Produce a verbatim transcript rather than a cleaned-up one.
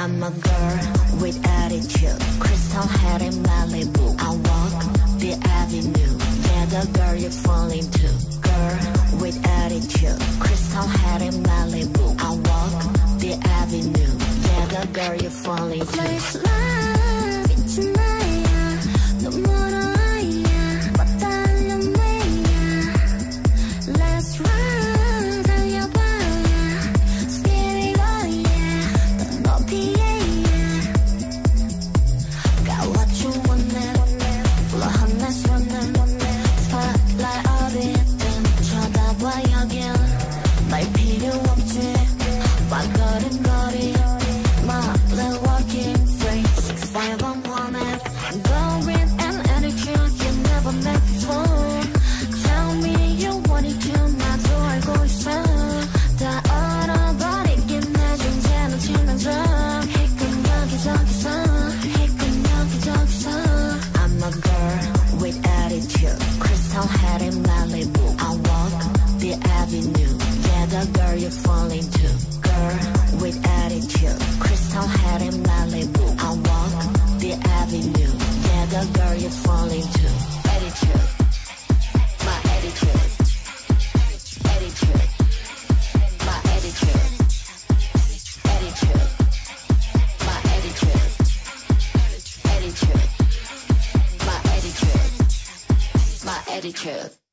I'm a girl with attitude, crystal head in Malibu. I walk the avenue, yeah, the girl you fall into. Girl with attitude, crystal head in Malibu. I walk the avenue, yeah, the girl you fall into. Flash love, it's Maya, no more Maya, but I'm Maya. Let's run, tell your body, spirit, oh yeah, no P A. Got what you wanted, full of hotness running, spotlight of it, then 쳐다봐 여길, 날 필요 없지, 빠거린거리. My little walking free, six five I'm wanted. Go with an attitude you never met before. Tell me you want it to, 나도 알고 있어. 다 얼어버리긴 내 존재는 치면서 희끈 여기저기서, 희끈 여기저기서. I'm a girl with attitude, crystal head in Malibu. I walk the avenue, yeah, the girl you fall into. Girl with attitude, crystal head in Malibu. I walk the avenue, yeah, the girl you fall into. Attitude, my attitude, attitude, my attitude, attitude, my attitude, attitude, my attitude, my attitude.